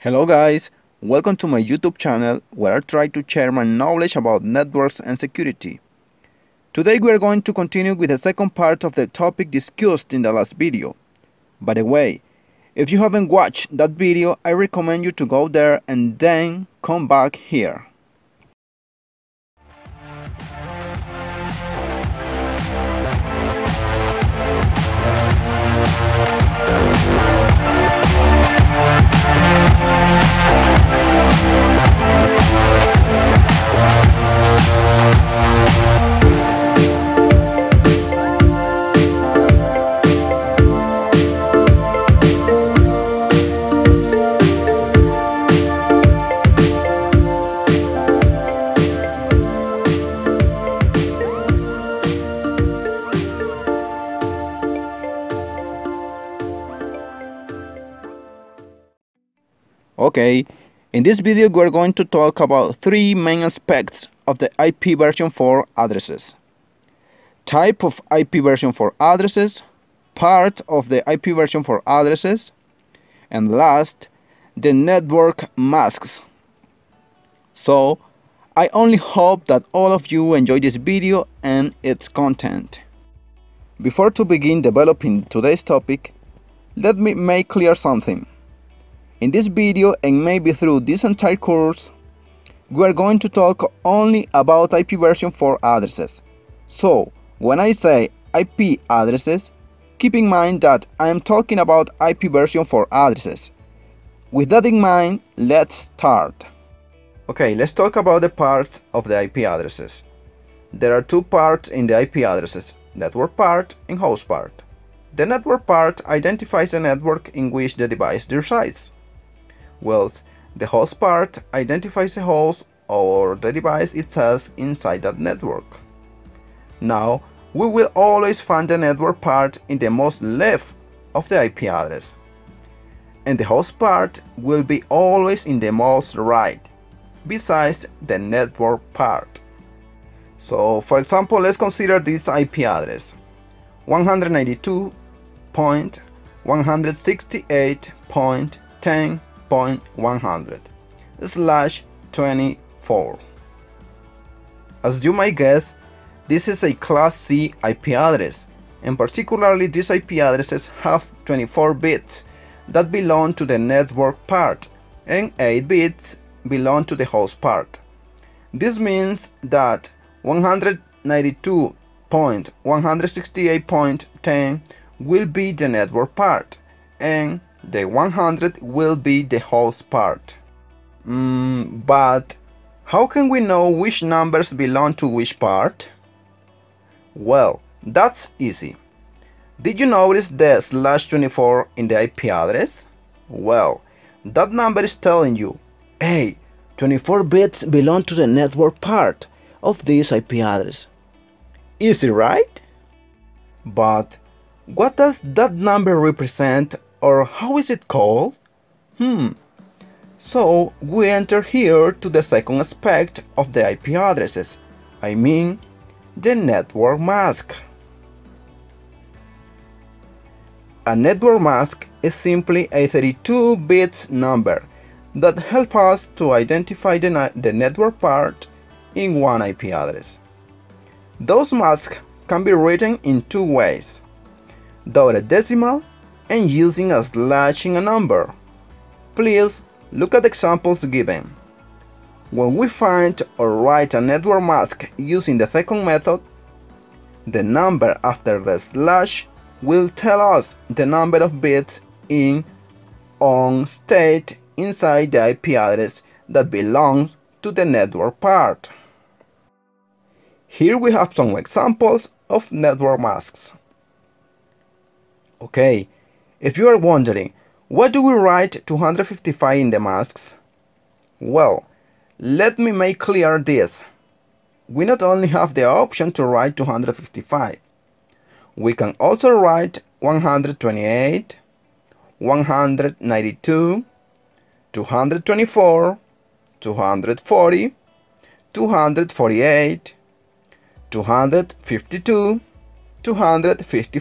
Hello guys, welcome to my YouTube channel where I try to share my knowledge about networks and security. Today we are going to continue with the second part of the topic discussed in the last video. By the way, if you haven't watched that video, I recommend you to go there and then come back here. Okay, in this video we are going to talk about three main aspects of the IPv4 addresses. Type of IPv4 addresses, part of the IPv4 addresses, and last, the network masks. So, I only hope that all of you enjoy this video and its content. Before to begin developing today's topic, let me make clear something. In this video, and maybe through this entire course, we are going to talk only about IPv4 addresses. So, when I say IP addresses, keep in mind that I am talking about IPv4 addresses. With that in mind, let's start. Okay, let's talk about the parts of the IP addresses. There are two parts in the IP addresses, network part and host part. The network part identifies the network in which the device resides, whilst the host part identifies the host or the device itself inside that network. Now, we will always find the network part in the most left of the IP address, and the host part will be always in the most right, besides the network part. So, for example, let's consider this IP address 192.168.10.100/24. As you might guess, this is a Class C IP address, and particularly these IP addresses have 24 bits that belong to the network part and 8 bits belong to the host part. This means that 192.168.10 will be the network part, and the 100 will be the host part. But how can we know which numbers belong to which part? Well, that's easy. Did you notice the /24 in the IP address? Well, that number is telling you, hey, 24 bits belong to the network part of this IP address. Easy, right? But what does that number represent, or how is it called? So we enter here to the second aspect of the IP addresses, I mean the network mask. A network mask is simply a 32-bit number that helps us to identify the network part in one IP address. Those masks can be written in two ways: dotted decimal and using a slash in a number. Please look at the examples given. When we find or write a network mask using the second method, the number after the slash will tell us the number of bits in on state inside the IP address that belongs to the network part. Here we have some examples of network masks. Okay, if you are wondering, why do we write 255 in the masks? Well, let me make clear this. We not only have the option to write 255, we can also write 128, 192, 224, 240, 248, 252,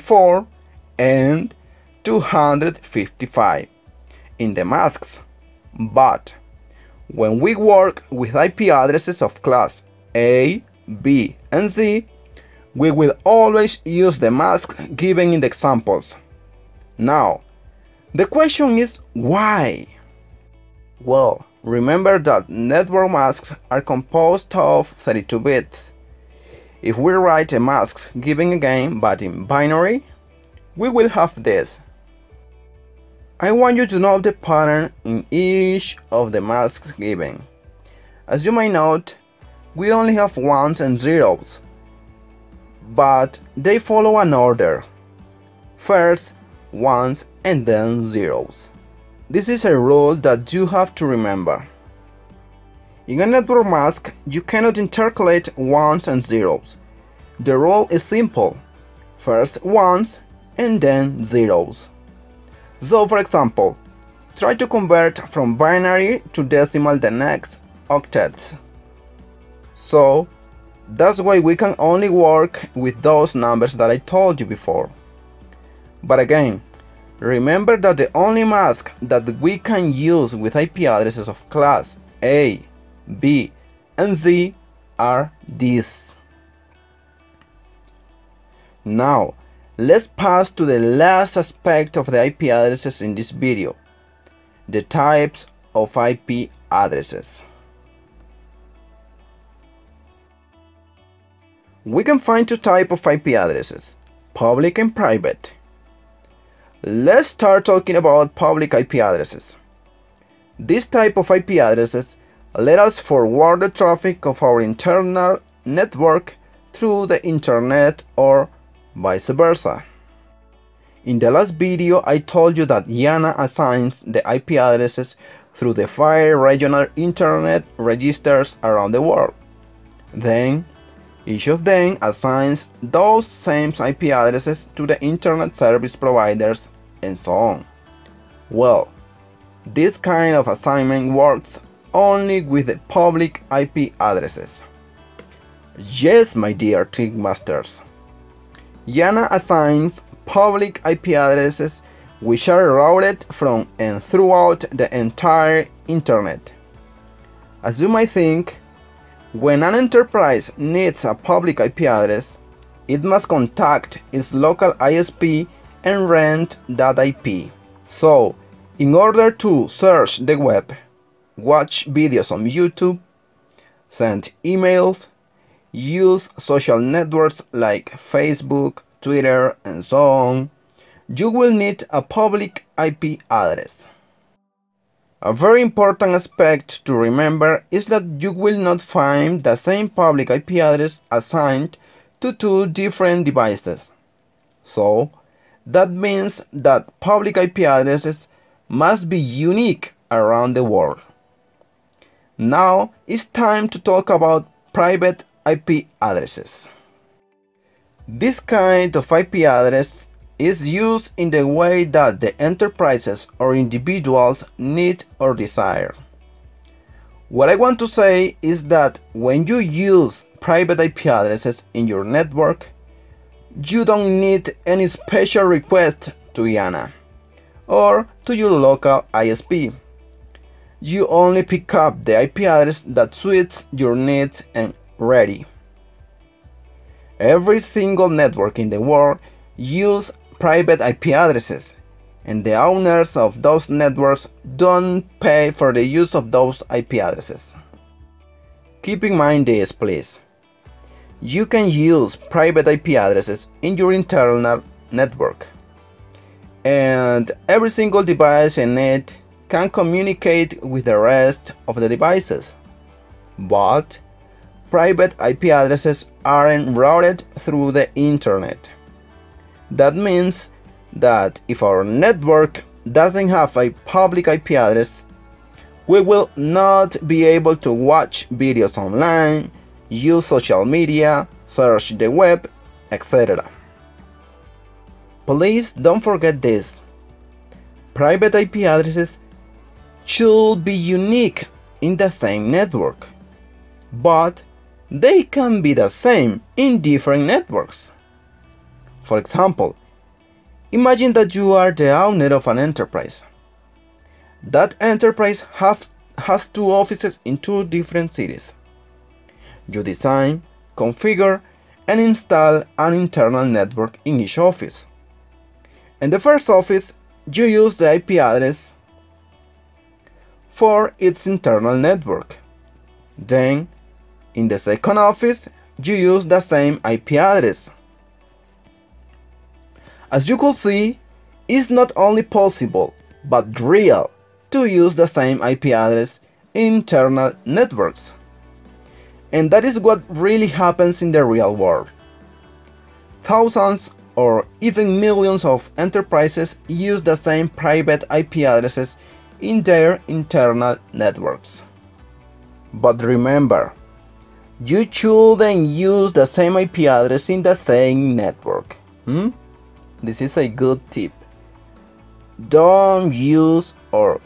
254, and 255 in the masks. But when we work with IP addresses of class A, B, and C, we will always use the masks given in the examples. Now, the question is why? Well, remember that network masks are composed of 32 bits. If we write a mask given again but in binary, we will have this. I want you to know the pattern in each of the masks given. As you may note, we only have ones and zeros, but they follow an order. First, ones and then zeros. This is a rule that you have to remember. In a network mask, you cannot intercalate ones and zeros. The rule is simple. First ones and then zeros. So for example, try to convert from binary to decimal the next octets. So that's why we can only work with those numbers that I told you before. But again, remember that the only mask that we can use with IP addresses of class A, B, and Z are these. Now, let's pass to the last aspect of the IP addresses in this video, the types of IP addresses. We can find two types of IP addresses, public and private. Let's start talking about public IP addresses. This type of IP addresses let us forward the traffic of our internal network through the internet or vice versa. In the last video, I told you that IANA assigns the IP addresses through the 5 regional internet registers around the world. Then, each of them assigns those same IP addresses to the internet service providers and so on. Well, this kind of assignment works only with the public IP addresses. Yes, my dear TIC Masters. IANA assigns public IP addresses which are routed from and throughout the entire internet. As you might think, when an enterprise needs a public IP address, it must contact its local ISP and rent that IP. So, in order to search the web, watch videos on YouTube, send emails, use social networks like Facebook, Twitter, and so on, you will need a public IP address. A very important aspect to remember is that you will not find the same public IP address assigned to 2 different devices. So, that means that public IP addresses must be unique around the world. Now it's time to talk about private IP addresses. This kind of IP address is used in the way that the enterprises or individuals need or desire. What I want to say is that when you use private IP addresses in your network, you don't need any special request to IANA or to your local ISP. You only pick up the IP address that suits your needs and ready. Every single network in the world uses private IP addresses, and the owners of those networks don't pay for the use of those IP addresses. Keep in mind this, please. You can use private IP addresses in your internal network, and every single device in it can communicate with the rest of the devices. But private IP addresses aren't routed through the internet. That means that if our network doesn't have a public IP address, we will not be able to watch videos online, use social media, search the web, etc. Please don't forget this. Private IP addresses should be unique in the same network, but they can be the same in different networks. For example, imagine that you are the owner of an enterprise. That enterprise has 2 offices in 2 different cities. You design, configure, and install an internal network in each office. In the first office, you use the IP address for its internal network. Then, in the second office, you use the same IP address. As you could see, it's not only possible, but real, to use the same IP address in internal networks. And that is what really happens in the real world. Thousands or even millions of enterprises use the same private IP addresses in their internal networks. But remember, you shouldn't use the same IP address in the same network. This is a good tip. Don't use.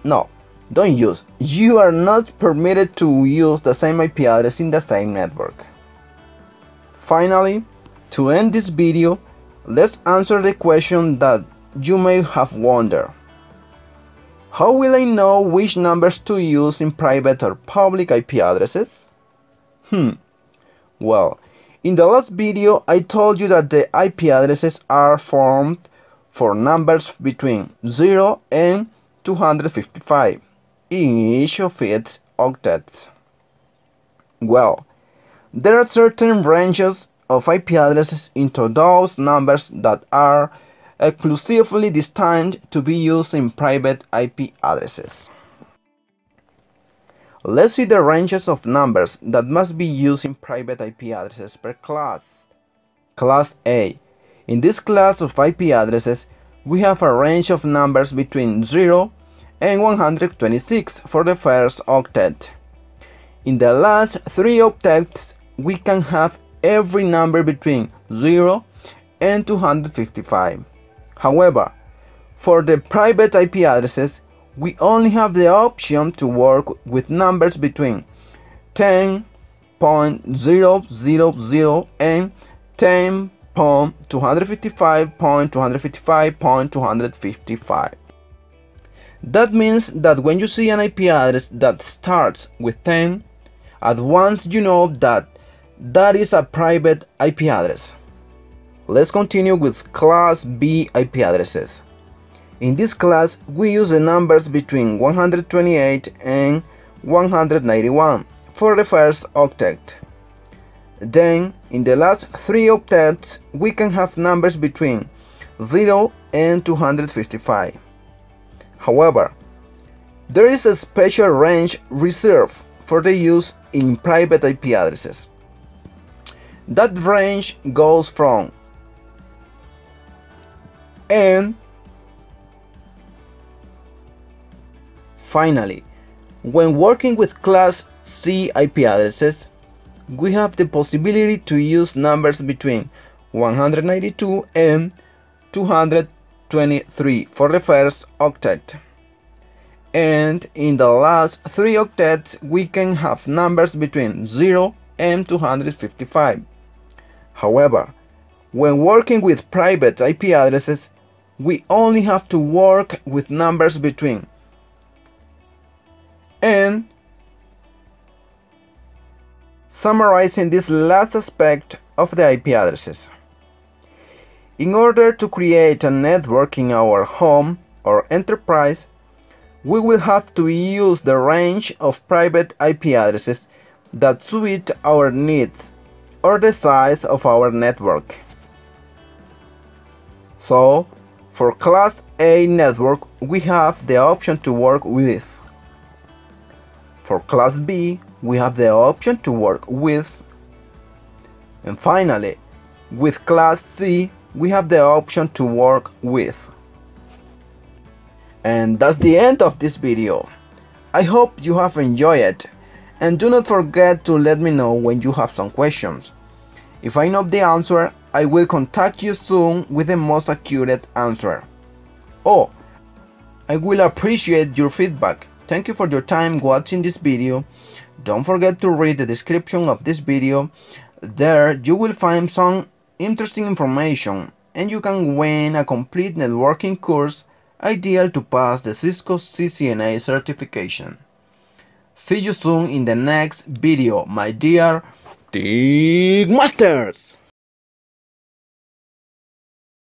You are not permitted to use the same IP address in the same network. Finally, to end this video, let's answer the question that you may have wondered. How will I know which numbers to use in private or public IP addresses? Well, in the last video I told you that the IP addresses are formed for numbers between 0 and 255 in each of its octets. Well, there are certain ranges of IP addresses into those numbers that are exclusively destined to be used in private IP addresses. Let's see the ranges of numbers that must be used in private IP addresses per class. Class A. In this class of IP addresses, we have a range of numbers between 0 and 126 for the first octet. In the last 3 octets, we can have every number between 0 and 255. However, for the private IP addresses, we only have the option to work with numbers between 10.000 and 10.255.255.255. That means that when you see an IP address that starts with 10, at once you know that that is a private IP address. Let's continue with Class B IP addresses. In this class, we use the numbers between 128 and 191 for the first octet. Then, in the last 3 octets, we can have numbers between 0 and 255. However, there is a special range reserved for the use in private IP addresses. That range goes from N. Finally, when working with Class C IP addresses, we have the possibility to use numbers between 192 and 223 for the first octet. And in the last 3 octets, we can have numbers between 0 and 255. However, when working with private IP addresses, we only have to work with numbers between and summarizing this last aspect of the IP addresses. In order to create a network in our home or enterprise, we will have to use the range of private IP addresses that suit our needs or the size of our network. So, for Class A network, we have the option to work with. For Class B, we have the option to work with. And finally, with Class C, we have the option to work with. And that's the end of this video. I hope you have enjoyed it, and do not forget to let me know when you have some questions. If I know the answer, I will contact you soon with the most accurate answer. Oh, I will appreciate your feedback. Thank you for your time watching this video. Don't forget to read the description of this video. There you will find some interesting information, and you can win a complete networking course ideal to pass the Cisco CCNA certification. See you soon in the next video, my dear TIC Masters!